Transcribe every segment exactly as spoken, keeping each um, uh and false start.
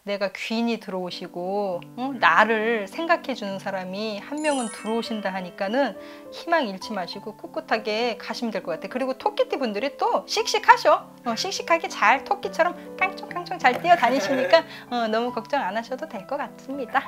내가 귀인이 들어오시고 어? 나를 생각해 주는 사람이 한 명은 들어오신다 하니까는 희망 잃지 마시고 꿋꿋하게 가시면 될 것 같아요. 그리고 토끼띠 분들이 또 씩씩하셔. 어, 씩씩하게 잘 토끼처럼 깡총깡총 잘 뛰어다니시니까 어, 너무 걱정 안 하셔도 될 것 같습니다.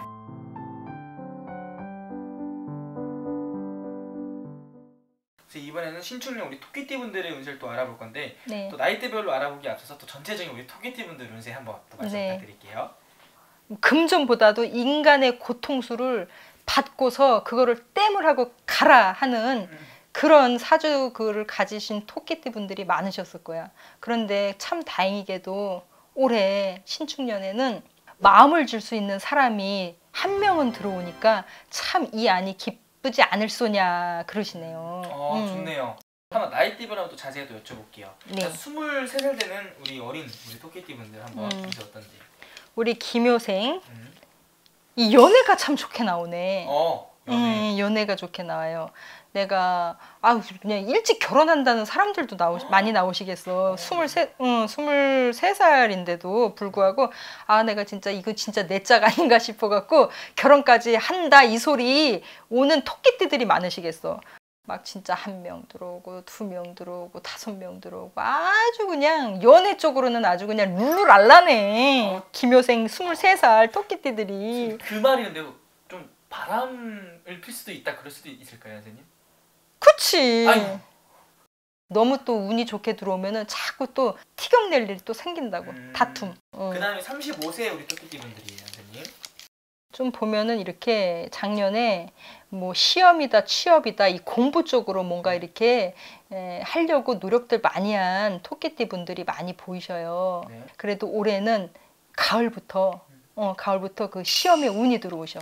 이번에는 신축년 우리 토끼띠 분들의 운세를 또 알아볼 건데 네. 또 나이대별로 알아보기 앞서서 또 전체적인 우리 토끼띠 분들 운세 한번 또 말씀 네. 부탁드릴게요. 금전보다도 인간의 고통수를 받고서 그거를 땜을 하고 가라 하는 음. 그런 사주를 가지신 토끼띠 분들이 많으셨을 거야. 그런데 참 다행이게도 올해 신축년에는 마음을 줄 수 있는 사람이 한 명은 들어오니까 참 이 안이 기쁘지 않을 소냐 그러시네요. 어, 음. 좋네요. 한번 나이대별로 한번 또 자세히 또 여쭤볼게요. 네. 스물세 살 되는 우리 어린 우리 토끼띠 분들 한번 음. 운세 어떤지. 우리 김효생 음. 이 연애가 참 좋게 나오네. 어, 연애. 음, 연애가 좋게 나와요. 내가 아 그냥 일찍 결혼한다는 사람들도 나오 많이 나오시겠어. 스물세, 응, 스물세 살인데도 불구하고 아 내가 진짜 이거 진짜 내 짝 아닌가 싶어갖고 결혼까지 한다 이 소리 오는 토끼띠들이 많으시겠어. 막 진짜 한 명 들어오고 두 명 들어오고 다섯 명 들어오고 아주 그냥 연애 쪽으로는 아주 그냥 룰루랄라네. 어. 김효생 스물세 살 토끼띠들이. 그 말이는데 좀 바람을 필 수도 있다 그럴 수도 있을까요, 선생님? 그치. 아유. 너무 또 운이 좋게 들어오면은 자꾸 또 티격낼 일이 또 생긴다고. 음. 다툼. 어. 그 다음에 삼십오 세 우리 토끼띠 분들이에요, 선생님. 좀 보면은 이렇게 작년에 뭐 시험이다 취업이다 이 공부 쪽으로 뭔가 이렇게 에, 하려고 노력들 많이 한 토끼띠 분들이 많이 보이셔요. 네. 그래도 올해는 가을부터 어, 가을부터 그 시험에 운이 들어오셔.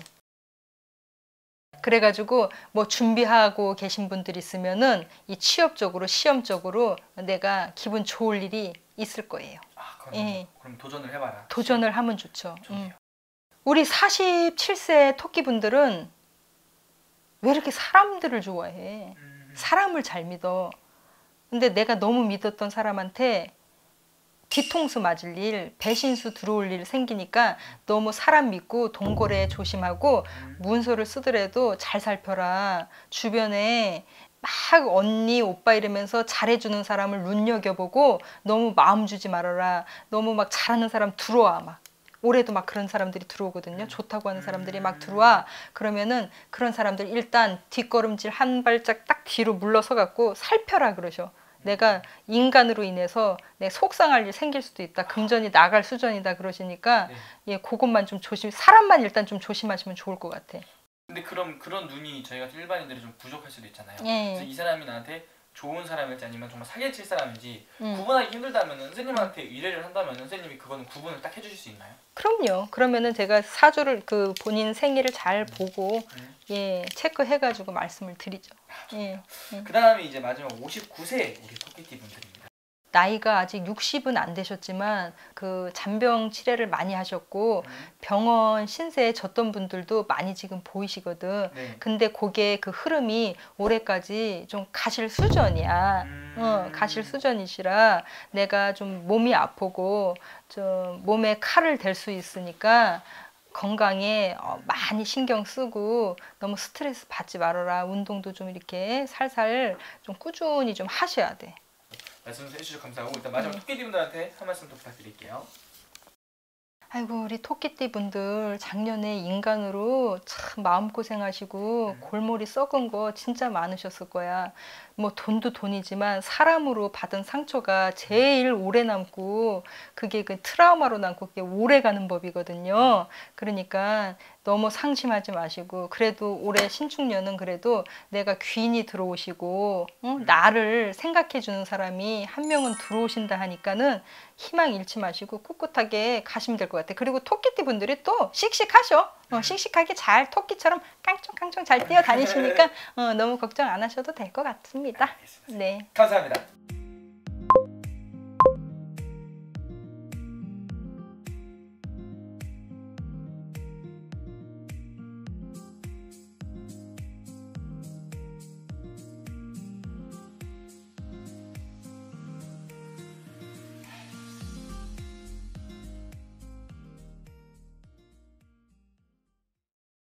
그래가지고 뭐 준비하고 계신 분들 있으면은 이 취업 쪽으로 시험 쪽으로 내가 기분 좋을 일이 있을 거예요. 아, 그럼, 예. 그럼 도전을 해봐라. 도전을 하면 좋죠. 좋네요. 음. 우리 사십칠 세 토끼 분들은 왜 이렇게 사람들을 좋아해? 음. 사람을 잘 믿어. 근데 내가 너무 믿었던 사람한테 뒤통수 맞을 일, 배신수 들어올 일 생기니까 너무 사람 믿고 동거래 조심하고 음. 문서를 쓰더라도 잘 살펴라. 주변에 막 언니, 오빠 이러면서 잘해주는 사람을 눈여겨보고 너무 마음 주지 말아라. 너무 막 잘하는 사람 들어와 막. 올해도 막 그런 사람들이 들어오거든요. 좋다고 하는 사람들이 막 들어와. 그러면은 그런 사람들 일단 뒷걸음질 한 발짝 딱 뒤로 물러서 갖고 살펴라 그러셔. 내가 인간으로 인해서 내 속상할 일 생길 수도 있다. 금전이 나갈 수준이다 그러시니까 네. 예, 그것만 좀 조심. 사람만 일단 좀 조심하시면 좋을 것 같아. 근데 그럼 그런 눈이 저희 같은 일반인들이 좀 부족할 수도 있잖아요. 예. 그래서 이 사람이 나한테 좋은 사람일지 아니면 정말 사기를 칠 사람인지 음. 구분하기 힘들다면 선생님한테 의뢰를 한다면 선생님이 그거는 구분을 딱 해주실 수 있나요? 그럼요. 그러면은 제가 사주를 그 본인 생일을 잘 보고 음. 예 체크해가지고 말씀을 드리죠. 예. 예. 그 다음에 이제 마지막 오십구 세 우리 토끼띠 분들입니다. 나이가 아직 육십은 안 되셨지만 그 잔병 치레를 많이 하셨고 음. 병원 신세에 졌던 분들도 많이 지금 보이시거든. 네. 근데 그게 그 흐름이 올해까지 좀 가실 수준이야. 음. 어, 가실 수준이시라 내가 좀 몸이 아프고 좀 몸에 칼을 댈 수 있으니까 건강에 어, 많이 신경 쓰고 너무 스트레스 받지 말아라. 운동도 좀 이렇게 살살 좀 꾸준히 좀 하셔야 돼. 말씀 해주셔서 감사하고 일단 마지막 네. 토끼띠 분들한테 한 말씀 더 부탁드릴게요. 아이고 우리 토끼띠 분들 작년에 인간으로 참 마음고생하시고 음. 골머리 썩은 거 진짜 많으셨을 거야. 뭐 돈도 돈이지만 사람으로 받은 상처가 제일 오래 남고 그게 그 트라우마로 남고 그게 오래 가는 법이거든요. 그러니까 너무 상심하지 마시고 그래도 올해 신축년은 그래도 내가 귀인이 들어오시고 응? 나를 생각해 주는 사람이 한 명은 들어오신다 하니까는 희망 잃지 마시고 꿋꿋하게 가시면 될 것 같아요. 그리고 토끼띠 분들이 또 씩씩하셔. 어, 씩씩하게 잘 토끼처럼 깡총깡총 잘 뛰어다니시니까 어, 너무 걱정 안 하셔도 될 것 같습니다. 알겠습니다. 네. 감사합니다.